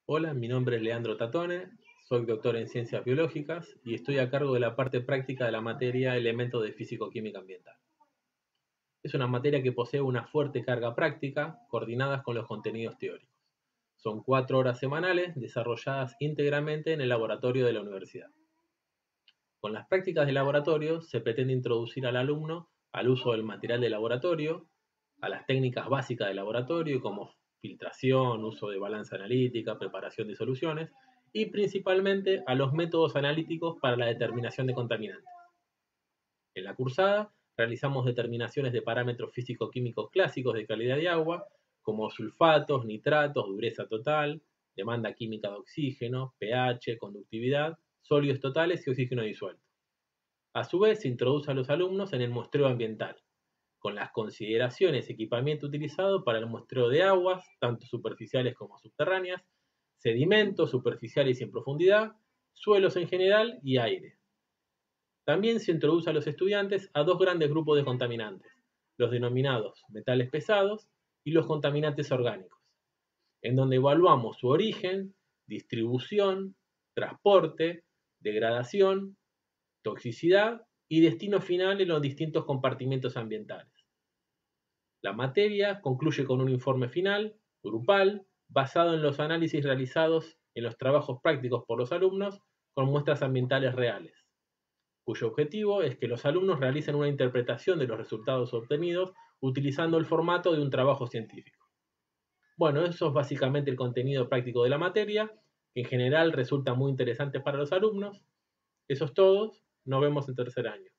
Hola, mi nombre es Leandro Tatone, soy doctor en ciencias biológicas y estoy a cargo de la parte práctica de la materia Elementos de Físico-Química Ambiental. Es una materia que posee una fuerte carga práctica coordinadas con los contenidos teóricos. Son 4 horas semanales desarrolladas íntegramente en el laboratorio de la universidad. Con las prácticas de laboratorio se pretende introducir al alumno al uso del material de laboratorio, a las técnicas básicas de laboratorio como filtración, uso de balanza analítica, preparación de soluciones y principalmente a los métodos analíticos para la determinación de contaminantes. En la cursada realizamos determinaciones de parámetros físico-químicos clásicos de calidad de agua como sulfatos, nitratos, dureza total, demanda química de oxígeno, pH, conductividad, sólidos totales y oxígeno disuelto. A su vez, se introduce a los alumnos en el muestreo ambiental, con las consideraciones y equipamiento utilizado para el muestreo de aguas, tanto superficiales como subterráneas, sedimentos superficiales y en profundidad, suelos en general y aire. También se introduce a los estudiantes a dos grandes grupos de contaminantes, los denominados metales pesados y los contaminantes orgánicos, en donde evaluamos su origen, distribución, transporte, degradación, toxicidad y destino final en los distintos compartimentos ambientales. La materia concluye con un informe final, grupal, basado en los análisis realizados en los trabajos prácticos por los alumnos con muestras ambientales reales, cuyo objetivo es que los alumnos realicen una interpretación de los resultados obtenidos utilizando el formato de un trabajo científico. Bueno, eso es básicamente el contenido práctico de la materia, que en general resulta muy interesante para los alumnos. Eso es todo, nos vemos en tercer año.